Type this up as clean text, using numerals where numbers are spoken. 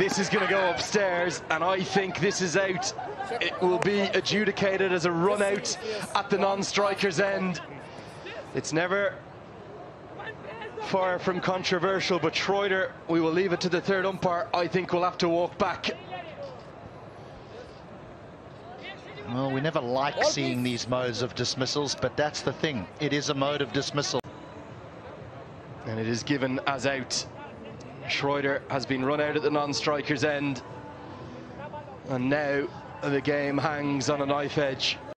this is going to go upstairs, and I think this is out. It will be adjudicated as a run out at the non-striker's end. It's never far from controversial, but Schreuder, we will leave it to the third umpire, I think will have to walk back. Well, we never like seeing these modes of dismissals, but that's the thing. It is a mode of dismissal. And it is given as out. Schreuder has been run out at the non-striker's end. And now the game hangs on a knife edge.